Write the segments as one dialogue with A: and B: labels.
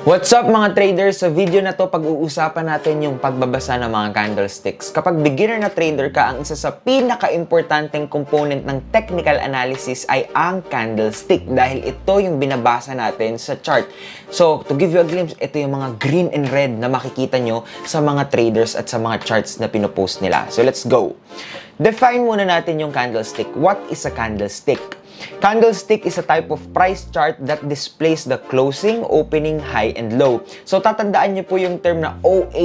A: What's up mga traders? Sa video na to, pag-uusapan natin yung pagbabasa ng mga candlesticks. Kapag beginner na trader ka, ang isa sa pinaka-importanteng component ng technical analysis ay ang candlestick dahil ito yung binabasa natin sa chart. So, to give you a glimpse, ito yung mga green and red na makikita nyo sa mga traders at sa mga charts na pinopost nila. So, let's go! Define muna natin yung candlestick. What is a candlestick? Candlestick is a type of price chart that displays the closing, opening, high, and low. So, tatandaan niyo po yung term na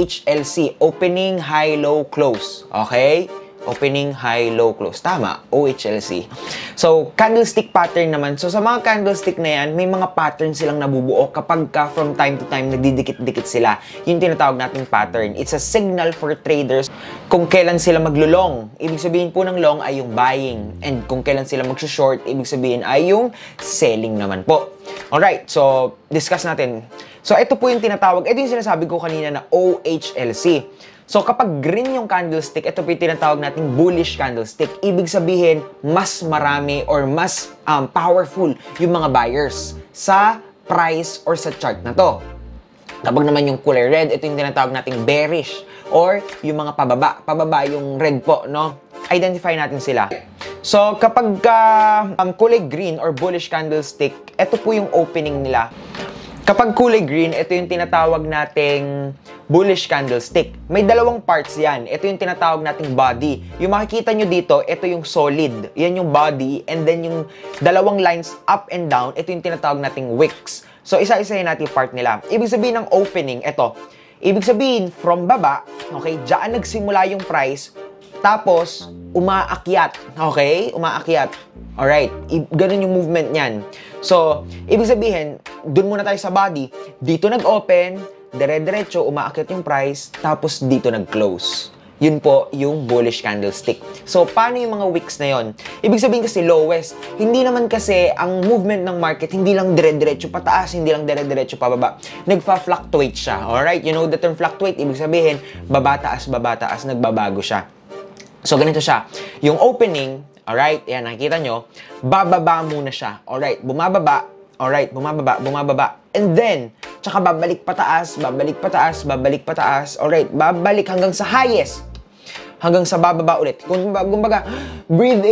A: OHLC, opening, high, low, close. Okay? Opening, high, low, close. Tama, OHLC. So, candlestick pattern naman. So, sa mga candlestick na yan, may mga pattern silang nabubuo kapag from time to time nagdidikit-dikit sila. Yung tinatawag nating pattern. It's a signal for traders kung kailan sila maglulong. Ibig sabihin po ng long ay yung buying. And kung kailan sila magsushort, ibig sabihin ay yung selling naman po. Alright, so, discuss natin. So, ito po yung tinatawag, ito yung sinasabi ko kanina na OHLC. So, kapag green yung candlestick, ito po yung tinatawag nating bullish candlestick. Ibig sabihin, mas marami or mas powerful yung mga buyers sa price or sa chart na to. Kapag naman yung kulay red, ito yung tinatawag nating bearish or yung mga pababa. Pababa yung red po, no? Identify natin sila. So, kapag kulay green or bullish candlestick, ito po yung opening nila. Kapag kulay green, ito yung tinatawag nating bullish candlestick. May dalawang parts yan. Ito yung tinatawag nating body. Yung makikita nyo dito, ito yung solid. Yan yung body. And then yung dalawang lines up and down, ito yung tinatawag nating wicks. So, isa-isahin natin yung part nila. Ibig sabihin ng opening, ito. Ibig sabihin, from baba, okay, dyan nagsimula yung price, tapos, umaakyat. Okay? Umaakyat. Alright. Ganun yung movement niyan. So, ibig sabihin, dun muna tayo sa body. Dito nag-open, dire-diretso, umaakyat yung price, tapos dito nag-close. Yun po yung bullish candlestick. So, paano yung mga wicks na yon? Ibig sabihin kasi lowest. Hindi naman kasi ang movement ng market, hindi lang dire-diretso pataas, hindi lang dire-diretso pababa. Nagfa-fluctuate siya. Alright? You know the term fluctuate? Ibig sabihin, baba-taas, nagbabago siya. So, ganito siya. Yung opening, alright, yan, nakikita nyo, bababa muna siya. Alright, bumababa, alright, bumababa. And then, tsaka babalik pataas, alright, babalik hanggang sa highest. Hanggang sa bababa ulit. Kumbaga, breathe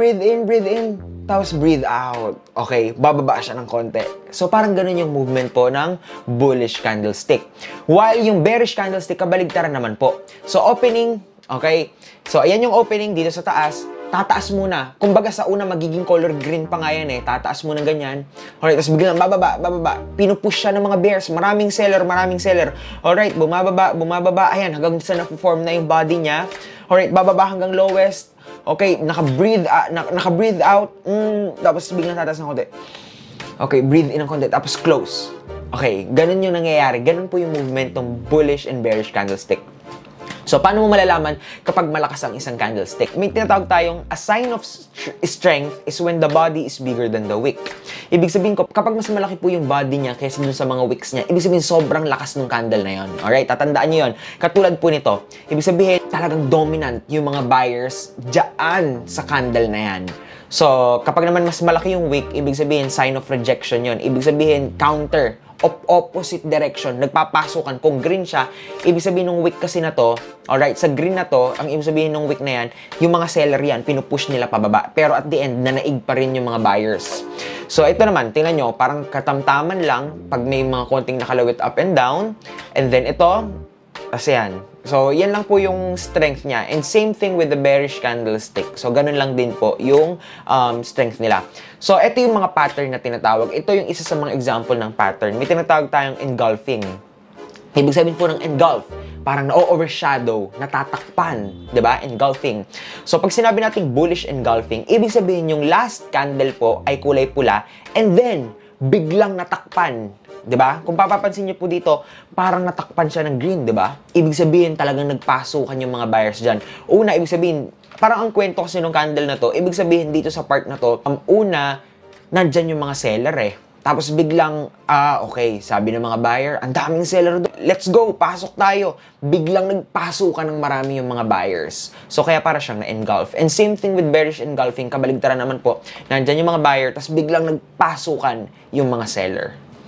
A: in, tapos breathe out. Okay, bababa siya ng konti. So, parang ganun yung movement po ng bullish candlestick. While yung bearish candlestick, kabaligtaran naman po. So, opening, okay, so ayan yung opening dito sa taas, tataas muna. Kumbaga sa una magiging color green pa nga yan eh, tataas muna ganyan. Alright, tapos biglang bababa. Pinupush siya ng mga bears, maraming seller. Alright, bumababa, ayan, hanggang sa na-form na yung body niya. Alright, bababa hanggang lowest. Okay, naka-breathe out, tapos biglang tataas ng konti. Okay, breathe in ng konti, tapos close. Okay, ganun yung nangyayari. Ganun po yung movement ng bullish and bearish candlestick. So, paano mo malalaman kapag malakas ang isang candlestick? May tinatawag tayong a sign of strength is when the body is bigger than the wick. Ibig sabihin ko, kapag mas malaki po yung body niya kaysa dun sa mga wicks niya, ibig sabihin sobrang lakas ng candle na yon. Alright, tatandaan niyo yun. Katulad po nito, ibig sabihin talagang dominant yung mga buyers dyan sa candle na yan. So, kapag naman mas malaki yung wick, ibig sabihin sign of rejection yon. Ibig sabihin counter, opposite direction, nagpapasukan. Kung green siya, ibig sabihin ng wick kasi na to, alright, sa green na to, ang ibig sabihin ng wick na yan, yung mga seller yan, pinupush nila pababa. Pero at the end, nanaig pa rin yung mga buyers. So, ito naman, tingnan nyo, parang katamtaman lang pag may mga konting nakalawit up and down. And then ito, kasi yan. So, yan lang po yung strength niya. And same thing with the bearish candlestick. So, ganun lang din po yung strength nila. So, ito yung mga pattern na tinatawag. Ito yung isa sa mga example ng pattern. May tinatawag tayong engulfing. Ibig sabihin po ng engulf, parang na-overshadow, natatakpan, di ba? Engulfing. So, pag sinabi nating bullish engulfing, ibig sabihin yung last candle po ay kulay pula and then, biglang natakpan. Diba? Kung papapansin niyo po dito, parang natakpan siya ng green, diba? Ibig sabihin talagang nagpasukan yung mga buyers dyan. Una, ibig sabihin, parang ang kwento kasi ng candle na to, ibig sabihin dito sa part na to, una, nandyan yung mga seller eh. Tapos biglang, okay, sabi ng mga buyer, ang daming seller doon. Let's go, pasok tayo. Biglang nagpasukan ng marami yung mga buyers. So kaya para siyang na-engulf. And same thing with bearish engulfing, kabaligtaran naman po. Nandyan yung mga buyer, tapos biglang nagpasukan yung mga seller.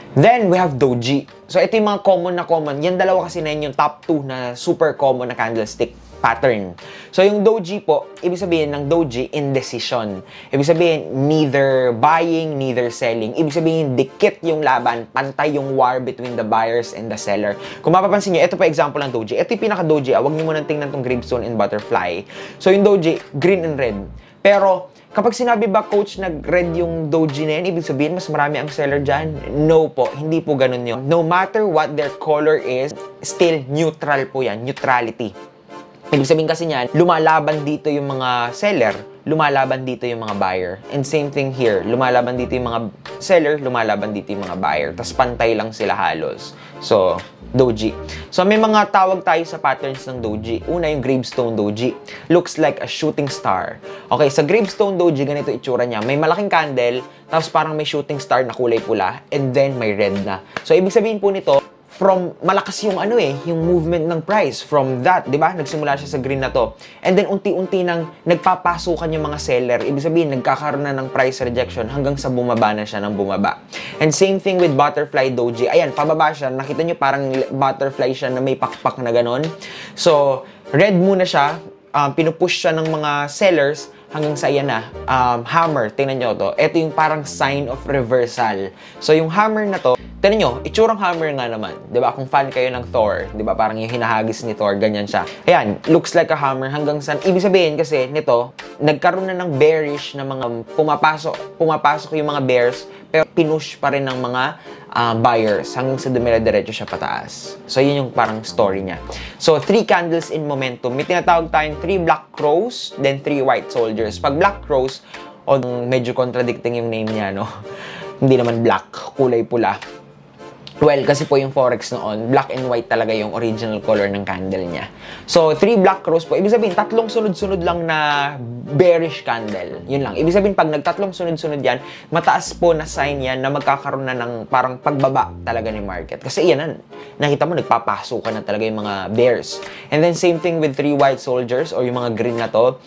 A: Then, we have doji. So, ito yung mga common. Yan dalawa kasi na yun yung top 2 na super common na candlestick pattern. So, yung doji po, ibig sabihin ng doji, indecision. Ibig sabihin, neither buying, neither selling. Ibig sabihin, dikit yung laban, pantay yung war between the buyers and the seller. Kung mapapansin nyo, ito pa example ng doji. Ito yung pinaka-doji. Huwag nyo munang tingnan tong gravestone and butterfly. So, yung doji, green and red. Pero, kapag sinabi ba, coach, nag-red yung doji na yan, ibig sabihin, mas marami ang seller dyan? No po, hindi po ganun yun. No matter what their color is, still neutral po yan, neutrality. Ibig sabihin kasi niyan, lumalaban dito yung mga seller, lumalaban dito yung mga buyer. And same thing here, lumalaban dito yung mga seller, lumalaban dito yung mga buyer. Tapos pantay lang sila halos. So, doji. So, may mga tawag tayo sa patterns ng doji. Una, yung gravestone doji. Looks like a shooting star. Okay, sa gravestone doji, ganito itsura niya. May malaking candle, tapos parang may shooting star na kulay pula, and then may red na. So, ibig sabihin po nito, from malakas yung yung movement ng price. From that, di ba? Nagsimula siya sa green na to. And then, unti-unti nang nagpapasukan yung mga seller. Ibig sabihin, nagkakaroon na ng price rejection hanggang sa bumaba na siya ng bumaba. And same thing with butterfly doji. Ayan, pababa siya. Nakita nyo parang butterfly siya na may pakpak na ganon. So, red muna siya. Pinupush siya ng mga sellers hanggang sa yan na. Hammer, tingnan nyo to. Ito yung parang sign of reversal. So, yung hammer na to, tingnan nyo, itsurang hammer nga naman. Diba? Kung fan kayo ng Thor, diba? Parang yung hinahagis ni Thor, ganyan siya. Ayan, looks like a hammer hanggang sa... Ibig sabihin kasi, nito, nagkaroon na ng bearish na mga pumapasok yung mga bears, pero pinush pa rin ng mga buyers hanggang sa dumire-diretso siya pataas. So, yun yung parang story niya. So, 3 candles in momentum. May tinatawag tayong 3 black crows, then 3 white soldiers. Pag black crows, medyo contradicting yung name niya, no? Hindi naman black, kulay pula. Well, kasi po yung Forex noon, black and white talaga yung original color ng candle niya. So, 3 black crows po. Ibig sabihin, 3 sunod-sunod lang na bearish candle. Yun lang. Ibig sabihin, pag nag-3 sunod-sunod yan, mataas po na sign yan na magkakaroon na ng parang pagbaba talaga ni market. Kasi yan na, nakita mo, nagpapasukan na talaga yung mga bears. And then, same thing with 3 white soldiers or yung mga green na to.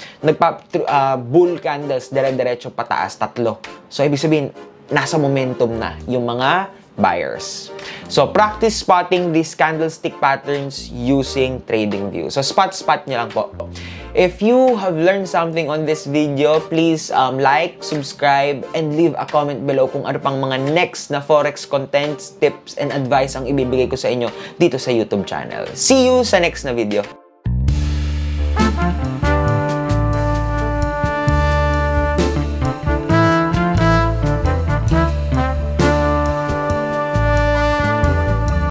A: Bull candles, dire-diretso pataas, 3. So, ibig sabihin, nasa momentum na yung mga buyers. So, practice spotting these candlestick patterns using TradingView. So, spot nyo lang po. If you have learned something on this video, please like, subscribe, and leave a comment below kung ano pang mga next na Forex contents, tips, and advice ang ibibigay ko sa inyo dito sa YouTube channel. See you sa next na video.